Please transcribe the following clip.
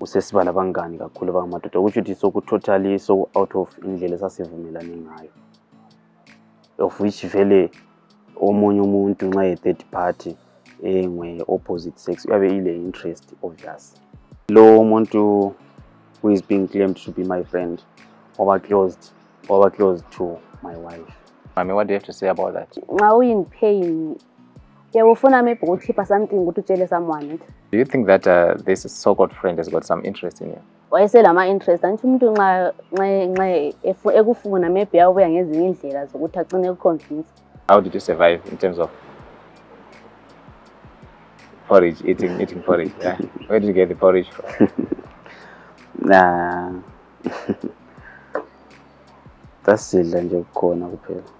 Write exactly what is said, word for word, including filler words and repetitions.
sesiba labangani kakhulu abangamadoda ukuthi uthi soku totally so out of indlela esasivumelane ngayo, of which vele omunye umuntu nxa ye third party engwe opposite sex uyabe ile interest obvious. Lo umuntu who is being claimed to be my friend over closed over close to my wife. I mean, what do you have to say about that? Now in pain, yeah, we find maybe go keep something go to tell someone. Do you think that uh, this so-called friend has got some interest in you? Why say la my interest? And umuntu nxa nxa ekufuna maybe abuya ngezinye indlela zokuthi agcine ukuconvince. How did you survive in terms of porridge, eating eating porridge? Yeah. Where did you get the porridge from? Nah. That's it nje kukhona kuphela.